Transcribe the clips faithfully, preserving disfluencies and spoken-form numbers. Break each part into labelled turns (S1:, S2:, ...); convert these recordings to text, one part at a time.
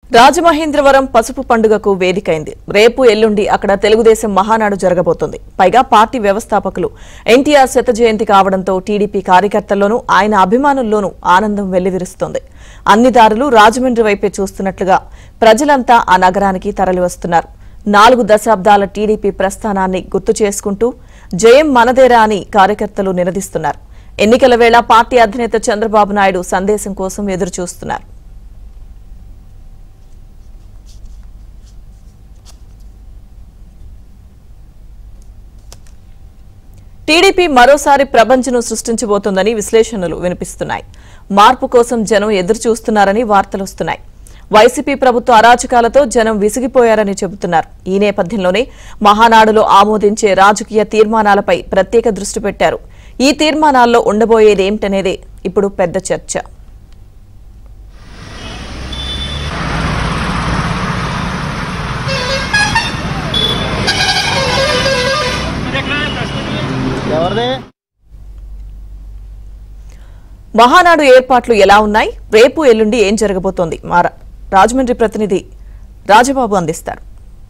S1: రాజమహేంద్రవరం పసుపు పండుగకు వేదికైంది. రేపు ఎల్లుండి అక్కడ తెలుగుదేశం మహానాడు జరగబోతోంది. పైగా పార్టీ వ్యవస్థాపకులు ఎన్టీఆర్ శత జయంతి కావడంతో టీడీపీ కార్యకర్తల్లోనూ ఆయన అభిమానుల్లోనూ ఆనందం వెల్లివిరుస్తోంది. అన్ని దారులు రాజమండ్రి వైపే చూస్తున్నట్లుగా ప్రజలంతా ఆ నగరానికి తరలివస్తున్నారు. నాలుగు దశాబ్దాల టీడీపీ ప్రస్థానాన్ని గుర్తు చేసుకుంటూ జయం మనదేరా అని కార్యకర్తలు నినదిస్తున్నారు. ఎన్నికల వేళ పార్టీ అధినేత చంద్రబాబు నాయుడు సందేశం కోసం ఎదురుచూస్తున్నారు. టీడీపీ మరోసారి ప్రపంచను సృష్టించబోతోందని విశ్లేషణలు వినిపిస్తున్నాయి. మార్పు కోసం జనం ఎదురుచూస్తున్నారని వార్తలొస్తున్నాయి. వైసీపీ ప్రభుత్వ అరాచకాలతో జనం విసిగిపోయారని చెబుతున్నారు. ఈ నేపథ్యంలోనే మహానాడులో ఆమోదించే రాజకీయ తీర్మానాలపై ప్రత్యేక దృష్టి పెట్టారు. ఈ తీర్మానాల్లో ఉండబోయేదేమిటనేదే ఇప్పుడు పెద్ద చర్చ. మహానాడు ఏర్పాట్లు ఎలా ఉన్నాయి, రేపు ఎల్లుండి ఏం జరగబోతోంది, మా రాజమండ్రి ప్రతినిధి రాజబాబు అందిస్తారు.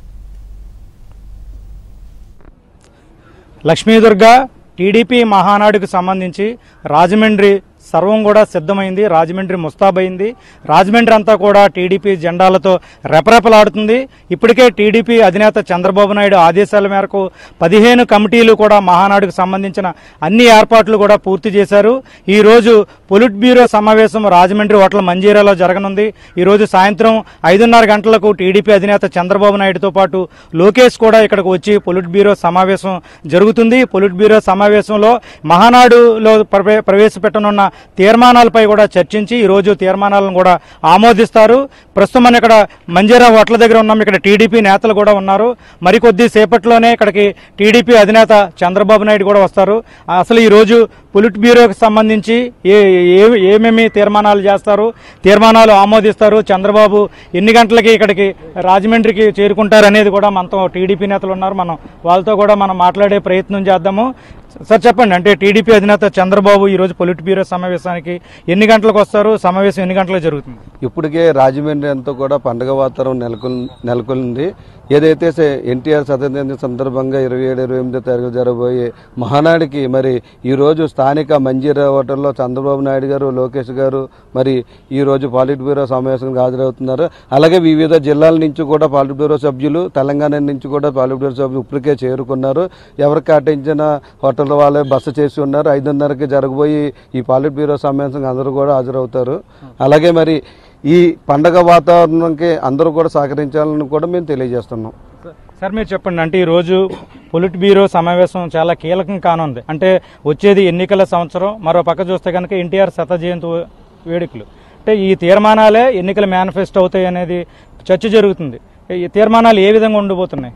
S2: లక్ష్మీదుర్గ టీడీపీ మహానాడుకు సంబంధించి రాజమండ్రి సర్వం కూడా సిద్ధమైంది. రాజమండ్రి ముస్తాబైంది. రాజమండ్రి అంతా కూడా టీడీపీ జెండాలతో రెపరెపలాడుతుంది. ఇప్పటికే టీడీపీ అధినేత చంద్రబాబు నాయుడు ఆదేశాల మేరకు పదిహేను కమిటీలు కూడా మహానాడుకు సంబంధించిన అన్ని ఏర్పాట్లు కూడా పూర్తి చేశారు. ఈ రోజు పొలిట్ బ్యూరో సమావేశం రాజమండ్రి హోటల్ మంజీరాలో జరగనుంది. ఈ రోజు సాయంత్రం ఐదున్నర గంటలకు టీడీపీ అధినేత చంద్రబాబు నాయుడుతో పాటు లోకేష్ కూడా ఇక్కడికి వచ్చి పొలిట్ బ్యూరో సమావేశం జరుగుతుంది. పొలిట్ బ్యూరో సమావేశంలో మహానాడులో ప్రవేశపెట్టనున్న తీర్మానాలపై కూడా చర్చించి ఈ రోజు తీర్మానాలను కూడా ఆమోదిస్తారు. ప్రస్తుతం మనం ఇక్కడ మంజీరా హోటల్ దగ్గర ఉన్నాం. ఇక్కడ టీడీపీ నేతలు కూడా ఉన్నారు. మరికొద్ది సేపట్లోనే ఇక్కడికి టీడీపీ అధినేత చంద్రబాబు నాయుడు కూడా వస్తారు. అసలు ఈ రోజు పొలిట్ బ్యూరోకి సంబంధించి ఏ ఏమేమి తీర్మానాలు చేస్తారు, తీర్మానాలు ఆమోదిస్తారు, చంద్రబాబు ఎన్ని గంటలకి ఇక్కడికి రాజమండ్రికి చేరుకుంటారు అనేది కూడా మనతో టీడీపీ నేతలు ఉన్నారు. మనం వాళ్ళతో కూడా మనం మాట్లాడే ప్రయత్నం చేద్దాము. సార్ చెప్పండి, అంటే టీడీపీ అధినేత చంద్రబాబు ఈ రోజు పొలిట్ బ్యూరో సమావేశానికి ఎన్ని గంటలకు వస్తారు, సమావేశం ఎన్ని గంటలకు జరుగుతుంది?
S3: ఇప్పటికే రాజమండ్రి అంతా కూడా పండుగ వాతావరణం నెలకొల్ నెలకొల్లింది. ఏదైతే ఎన్టీఆర్ శతాబ్ది సందర్భంగా ఇరవై ఏడు ఇరవై ఎనిమిదో తారీఖు జరగబోయే మహానాడికి మరి ఈ రోజు స్థానిక మంజీరా హోటల్లో చంద్రబాబు నాయుడు గారు, లోకేష్ గారు మరి ఈ రోజు పాలిట్ బ్యూరో సమావేశానికి హాజరవుతున్నారు. అలాగే వివిధ జిల్లాల నుంచి కూడా పాలిట్ బ్యూరో సభ్యులు, తెలంగాణ నుంచి కూడా పాలిట్ బ్యూరో సభ్యులు ఇప్పటికే చేరుకున్నారు. ఎవరు కేటాయించిన హోటల్ వాళ్ళే బస చేసి ఉన్నారు. ఐదున్నరకి జరగబోయి ఈ పాలిట్ బ్యూరో సమావేశం అందరూ కూడా హాజరవుతారు. అలాగే మరి ఈ పండగ వాతావరణంకి అందరూ కూడా సహకరించాలని కూడా మేము తెలియజేస్తున్నాం.
S2: సార్ మీరు చెప్పండి, అంటే ఈ రోజు పొలిట్ బ్యూరో సమావేశం చాలా కీలకం కానుంది. అంటే వచ్చేది ఎన్నికల సంవత్సరం, మరో పక్క చూస్తే కనుక ఎన్టీఆర్ శత జయంతి వేడుకలు. అంటే ఈ తీర్మానాలే ఎన్నికల మేనిఫెస్టో అవుతాయి అనేది చర్చ జరుగుతుంది. ఈ తీర్మానాలు ఏ విధంగా ఉండబోతున్నాయి?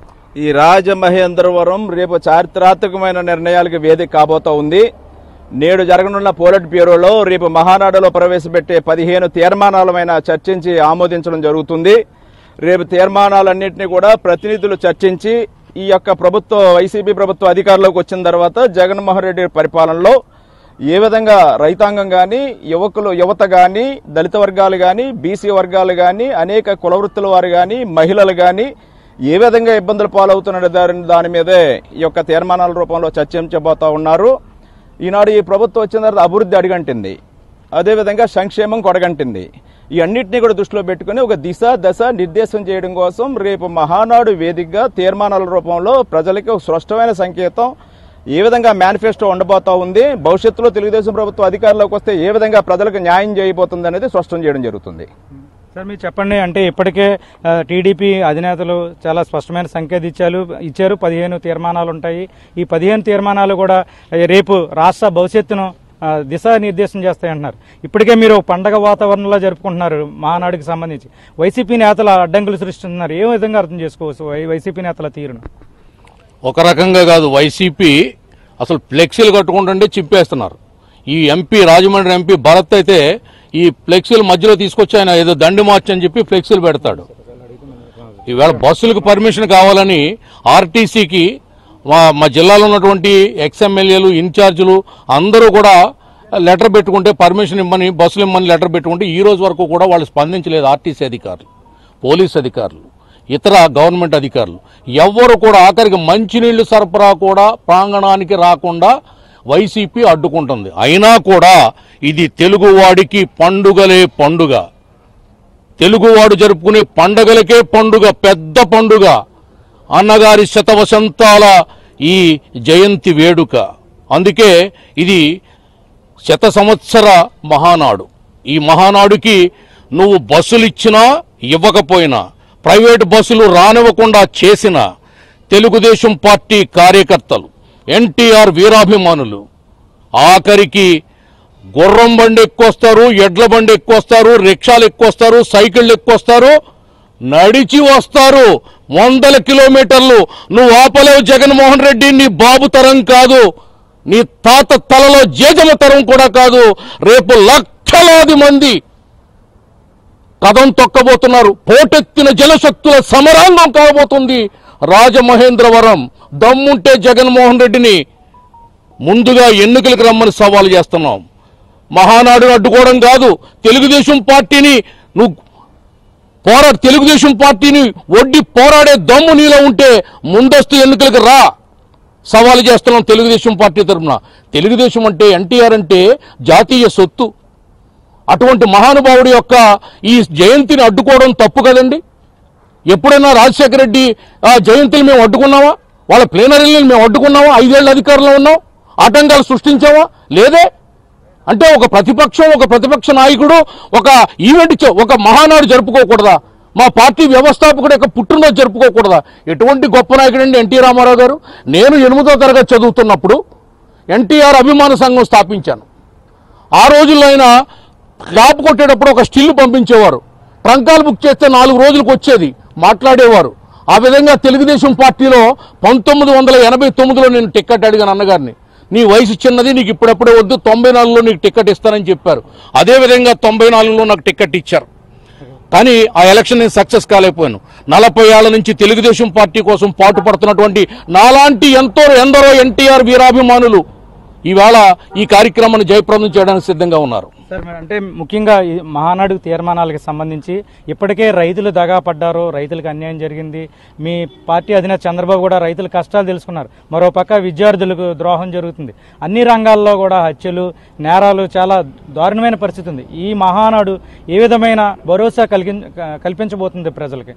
S4: ఈ రాజమహేంద్రవరం రేపు చారిత్రాత్మకమైన నిర్ణయాలకు వేదిక కాబోతా ఉంది. నేడు జరగనున్న పొలిట్ బ్యూరోలో రేపు మహానాడులో ప్రవేశపెట్టే పదిహేను తీర్మానాలమైన చర్చించి ఆమోదించడం జరుగుతుంది. రేపు తీర్మానాలన్నింటినీ కూడా ప్రతినిధులు చర్చించి ఈ యొక్క ప్రభుత్వ వైసీపీ ప్రభుత్వ అధికారంలోకి వచ్చిన తర్వాత జగన్మోహన్ రెడ్డి పరిపాలనలో ఏ విధంగా రైతాంగం కానీ, యువకులు యువత కానీ, దళిత వర్గాలు కానీ, బీసీ వర్గాలు కానీ, అనేక కులవృత్తుల వారు కానీ, మహిళలు కానీ ఏ విధంగా ఇబ్బందులు పాలవుతున్న దాని మీదే ఈ యొక్క తీర్మానాల రూపంలో చర్చించబోతా ఉన్నారు. ఈనాడు ఈ ప్రభుత్వం వచ్చిన తర్వాత అభివృద్ధి అడిగంటింది, అదేవిధంగా సంక్షేమం కొడగంటింది. ఈ అన్నింటినీ కూడా దృష్టిలో పెట్టుకుని ఒక దిశ దశ నిర్దేశం చేయడం కోసం రేపు మహానాడు వేదికగా తీర్మానాల రూపంలో ప్రజలకి ఒక స్పష్టమైన సంకేతం, ఏ విధంగా మేనిఫెస్టో ఉండబోతా ఉంది, భవిష్యత్తులో తెలుగుదేశం ప్రభుత్వం అధికారంలోకి వస్తే ఏ విధంగా ప్రజలకు న్యాయం చేయబోతుంది అనేది స్పష్టం చేయడం జరుగుతుంది.
S2: సార్ మీరు చెప్పండి, అంటే ఇప్పటికే టీడీపీ అధినేతలు చాలా స్పష్టమైన సంకేతం ఇచ్చారు ఇచ్చారు పదిహేను తీర్మానాలు ఉంటాయి. ఈ పదిహేను తీర్మానాలు కూడా రేపు రాష్ట్ర భవిష్యత్తును దిశానిర్దేశం చేస్తాయంటున్నారు. ఇప్పటికే మీరు పండగ వాతావరణంలో జరుపుకుంటున్నారు మహానాడుకి సంబంధించి. వైసీపీ నేతల అడ్డంకులు సృష్టిస్తున్నారు. ఏ విధంగా అర్థం చేసుకోవచ్చు వైసీపీ నేతల తీరును?
S5: ఒక రకంగా కాదు, వైసీపీ అసలు ఫ్లెక్సీలు కట్టుకుంటుంటే చింపేస్తున్నారు. ఈ ఎంపీ రాజమండ్రి ఎంపీ భరత్ అయితే ఈ ఫ్లెక్సీలు మధ్యలో తీసుకొచ్చి ఆయన ఏదో దండి మార్చి అని చెప్పి ఫ్లెక్సీలు పెడతాడు. ఈవేళ బస్సులకు పర్మిషన్ కావాలని ఆర్టీసీకి మా జిల్లాలో ఉన్నటువంటి ఎక్స్ఎమ్మెల్యేలు, ఇన్ఛార్జీలు అందరూ కూడా లెటర్ పెట్టుకుంటే పర్మిషన్ ఇమ్మని బస్సులు ఇమ్మని లెటర్ పెట్టుకుంటే ఈ రోజు వరకు కూడా వాళ్ళు స్పందించలేదు. ఆర్టీసీ అధికారులు, పోలీస్ అధికారులు, ఇతర గవర్నమెంట్ అధికారులు ఎవ్వరు కూడా ఆఖరికి మంచినీళ్లు సరఫరా కూడా ప్రాంగణానికి రాకుండా వైసీపీ అడ్డుకుంటుంది. అయినా కూడా ఇది తెలుగువాడికి పండుగలే పండుగ, తెలుగువాడు జరుపుకునే పండుగలకే పండుగ, పెద్ద పండుగ, అన్నగారి శతవసంతాల ఈ జయంతి వేడుక. అందుకే ఇది శత సంవత్సర మహానాడు. ఈ మహానాడుకి నువ్వు బస్సులు ఇచ్చినా ఇవ్వకపోయినా, ప్రైవేటు బస్సులు రానివ్వకుండా చేసిన తెలుగుదేశం పార్టీ కార్యకర్తలు, ఎన్టీఆర్ వీరాభిమానులు ఆఖరికి గుర్రం బండి ఎక్కువస్తారు, ఎడ్ల బండి ఎక్కువస్తారు, రిక్షాలు ఎక్కువస్తారు, సైకిళ్ళు ఎక్కువస్తారు, నడిచి వస్తారు వందల కిలోమీటర్లు. నువ్వు ఆపలేవు జగన్మోహన్ రెడ్డి, నీ బాబు తరం కాదు, నీ తాత తలలో జేజమ తరం కూడా కాదు. రేపు లక్షలాది మంది కదం తొక్కబోతున్నారు. పోటెత్తిన జనశక్తుల సమరాంగం కాబోతుంది రాజమహేంద్రవరం. దమ్ముంటే జగన్మోహన్ రెడ్డిని ముందుగా ఎన్నికలకు రమ్మని సవాలు చేస్తున్నాం. మహానాడును అడ్డుకోవడం కాదు, తెలుగుదేశం పార్టీని నువ్వు పోరా తెలుగుదేశం పార్టీని ఒడ్డి పోరాడే దమ్ము నీలో ఉంటే ముందస్తు ఎన్నికలకు రా, సవాలు చేస్తున్నాం తెలుగుదేశం పార్టీ తరఫున. తెలుగుదేశం అంటే, ఎన్టీఆర్ అంటే జాతీయ సొత్తు. అటువంటి మహానుభావుడి యొక్క ఈ జయంతిని అడ్డుకోవడం తప్పు కదండి. ఎప్పుడైనా రాజశేఖర రెడ్డి ఆ జయంతిని మేము అడ్డుకున్నావా? వాళ్ళ ప్లేనరీలను మేము అడ్డుకున్నావా? ఐదేళ్ల అధికారంలో ఉన్నాం, ఆటంకాలు సృష్టించావా? లేదే. అంటే ఒక ప్రతిపక్షం, ఒక ప్రతిపక్ష నాయకుడు ఒక ఈవెంట్, ఒక మహానాడు జరుపుకోకూడదా? మా పార్టీ వ్యవస్థాపకుడు యొక్క పుట్టినరోజు జరుపుకోకూడదా? ఎటువంటి గొప్ప నాయకుడు అండి ఎన్టీ రామారావు గారు. నేను ఎనిమిదో తరగతి చదువుతున్నప్పుడు ఎన్టీఆర్ అభిమాన సంఘం స్థాపించాను. ఆ రోజుల్లో అయినా క్లాప్ కొట్టేటప్పుడు ఒక స్టిల్ పంపించేవారు, ట్రంకాలు బుక్ చేస్తే నాలుగు రోజులకు వచ్చేది, మాట్లాడేవారు. ఆ విధంగా తెలుగుదేశం పార్టీలో పంతొమ్మిది వందల ఎనభై తొమ్మిదిలో నేను టికెట్ అడిగాను అన్నగారిని. నీ వయసు చిన్నది, నీకు ఇప్పుడప్పుడే వద్దు, తొంభై నాలుగులో నీకు టికెట్ ఇస్తానని చెప్పారు. అదేవిధంగా తొంభై నాలుగులో నాకు టికెట్ ఇచ్చారు. కానీ ఆ ఎలక్షన్ నేను సక్సెస్ కాలేకపోయాను. నలభై ఏళ్ల నుంచి తెలుగుదేశం పార్టీ కోసం పాటు పడుతున్నటువంటి నాలాంటి ఎంతో ఎందరో ఎన్టీఆర్ వీరాభిమానులు ఈవేళ ఈ కార్యక్రమాన్ని జయప్రదం చేయడానికి సిద్ధంగా ఉన్నారు.
S2: సార్, అంటే ముఖ్యంగా ఈ మహానాడు తీర్మానాలకు సంబంధించి ఇప్పటికే రైతులు దగా పడ్డారు, రైతులకు అన్యాయం జరిగింది. మీ పార్టీ అధినేత చంద్రబాబు కూడా రైతుల కష్టాలు తెలుసుకున్నారు. మరోపక్క విద్యార్థులకు ద్రోహం జరుగుతుంది. అన్ని రంగాల్లో కూడా హత్యలు, నేరాలు, చాలా దారుణమైన పరిస్థితి ఉంది. ఈ మహానాడు ఏ విధమైన భరోసా కలిగి కల్పించబోతుంది ప్రజలకి?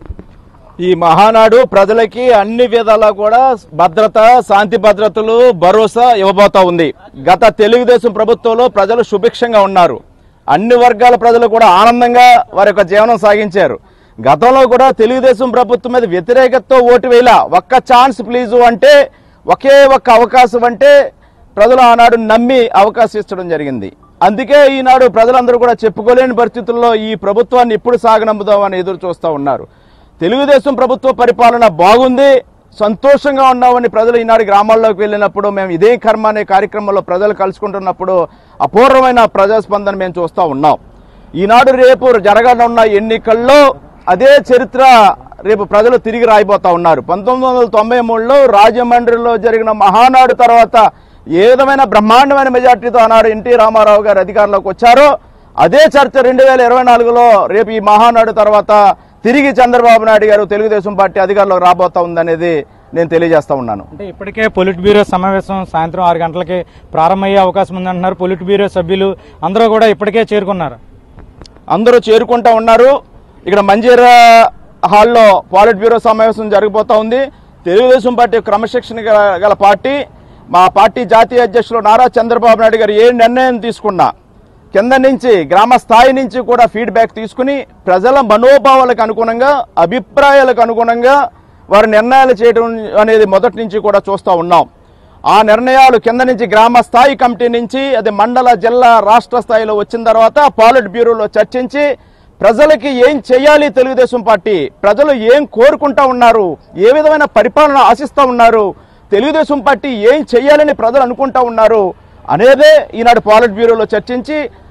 S4: ఈ మహానాడు ప్రజలకి అన్ని విధాలా కూడా భద్రత, శాంతి భద్రతలు, భరోసా ఇవ్వబోతా ఉంది. గత తెలుగుదేశం ప్రభుత్వంలో ప్రజలు సుభిక్షంగా ఉన్నారు. అన్ని వర్గాల ప్రజలు కూడా ఆనందంగా వారి యొక్క జీవనం సాగించారు. గతంలో కూడా తెలుగుదేశం ప్రభుత్వం మీద వ్యతిరేకతతో ఓటు వేయలా. ఒక్క ఛాన్స్ ప్లీజు అంటే, ఒకే ఒక్క అవకాశం అంటే ప్రజలు ఆనాడు నమ్మి అవకాశం ఇచ్చడం జరిగింది. అందుకే ఈనాడు ప్రజలందరూ కూడా చెప్పుకోలేని పరిస్థితుల్లో ఈ ప్రభుత్వాన్ని ఎప్పుడు సాగనంపుదామని ఎదురు చూస్తూ ఉన్నారు. తెలుగుదేశం ప్రభుత్వ పరిపాలన బాగుంది, సంతోషంగా ఉన్నామని ప్రజలు ఈనాడు గ్రామాల్లోకి వెళ్ళినప్పుడు, మేము ఇదే కర్మ అనే కార్యక్రమంలో ప్రజలు కలుసుకుంటున్నప్పుడు అపూర్వమైన ప్రజాస్పందన మేము చూస్తూ ఉన్నాం. ఈనాడు రేపు జరగనున్న ఎన్నికల్లో అదే చరిత్ర రేపు ప్రజలు తిరిగి రాయిపోతా ఉన్నారు. పంతొమ్మిది వందల తొంభై మూడులో రాజమండ్రిలో జరిగిన మహానాడు తర్వాత ఏ విధమైన బ్రహ్మాండమైన మెజార్టీతో ఆనాడు ఎన్టీ రామారావు గారు అధికారంలోకి వచ్చారో అదే చర్చ రెండు వేల ఇరవై నాలుగులో రేపు ఈ మహానాడు తర్వాత తిరిగి చంద్రబాబు నాయుడు గారు తెలుగుదేశం పార్టీ అధికారంలోకి రాబోతా ఉందనేది నేను తెలియజేస్తా ఉన్నాను.
S2: అంటే ఇప్పటికే పొలిట్ బ్యూరో సమావేశం సాయంత్రం ఆరు గంటలకి ప్రారంభమయ్యే అవకాశం ఉందంటున్నారు. పొలిట్ బ్యూరో సభ్యులు అందరూ కూడా ఇప్పటికే చేరుకున్నారు.
S4: అందరూ చేరుకుంటా ఉన్నారు. ఇక్కడ మంజీరా హాల్లో పొలిట్ బ్యూరో సమావేశం జరిగిపోతా ఉంది. తెలుగుదేశం పార్టీ క్రమశిక్షణ గల పార్టీ. మా పార్టీ జాతీయ అధ్యక్షులు నారా చంద్రబాబు నాయుడు గారు ఏ నిర్ణయం తీసుకున్నా కింద నుంచి, గ్రామ స్థాయి నుంచి కూడా ఫీడ్బ్యాక్ తీసుకుని ప్రజల మనోభావాలకు అనుగుణంగా, అభిప్రాయాలకు అనుగుణంగా వారి నిర్ణయాలు చేయడం అనేది మొదటి నుంచి కూడా చూస్తూ ఉన్నాం. ఆ నిర్ణయాలు కింద నుంచి గ్రామ స్థాయి కమిటీ నుంచి, అది మండల, జిల్లా, రాష్ట్ర స్థాయిలో వచ్చిన తర్వాత పాలిట్ బ్యూరోలో చర్చించి ప్రజలకి ఏం చేయాలి, తెలుగుదేశం పార్టీ ప్రజలు ఏం కోరుకుంటా ఉన్నారు, ఏ విధమైన పరిపాలన ఆశిస్తూ ఉన్నారు, తెలుగుదేశం పార్టీ ఏం చేయాలని ప్రజలు అనుకుంటా ఉన్నారు అనేదే ఈనాడు పాలిట్ బ్యూరోలో చర్చించి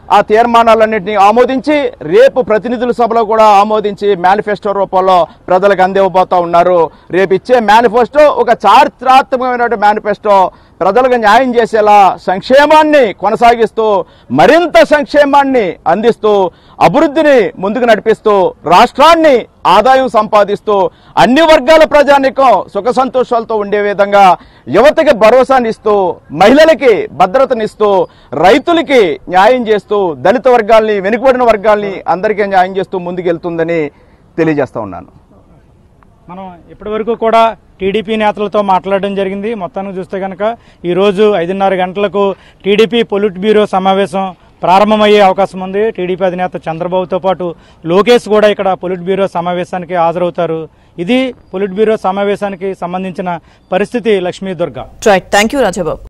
S4: ఆ తీర్మానాలన్నింటినీ ఆమోదించి రేపు ప్రతినిధుల సభలో కూడా ఆమోదించి మేనిఫెస్టో రూపంలో ప్రజలకు అందివ్వబోతా ఉన్నారు. రేపు ఇచ్చే మేనిఫెస్టో ఒక చారిత్రాత్మకమైన మేనిఫెస్టో, ప్రజలకు న్యాయం చేసేలా సంక్షేమాన్ని కొనసాగిస్తూ మరింత సంక్షేమాన్ని అందిస్తూ అభివృద్ధిని ముందుకు నడిపిస్తూ రాష్ట్రాన్ని ఆదాయం సంపాదిస్తూ అన్ని వర్గాల ప్రజానీకం సుఖ సంతోషాలతో ఉండే విధంగా యువతకి భరోసానిస్తూ మహిళలకి భద్రతనిస్తూ రైతులకి న్యాయం చేస్తూ దళిత వర్గాల్ని వెనుకబడిన వర్గాల్ని అందరికీ న్యాయం చేస్తూ ముందుకెళ్తుందని తెలియజేస్తా ఉన్నాను.
S2: మనం ఇప్పటి వరకు కూడా టీడీపీ నేతలతో మాట్లాడడం జరిగింది. మొత్తానికి చూస్తే కనుక ఈరోజు ఐదున్నర గంటలకు టీడీపీ పొలిట్ బ్యూరో సమావేశం ప్రారంభమయ్యే అవకాశం ఉంది. టీడీపీ అధినేత చంద్రబాబుతో పాటు లోకేష్ కూడా ఇక్కడ పొలిట్ బ్యూరో సమావేశానికి హాజరవుతారు. ఇది పొలిట్ బ్యూరో సమావేశానికి సంబంధించిన పరిస్థితి. Lakshmi Durga.
S1: Right, thank you Rajababu.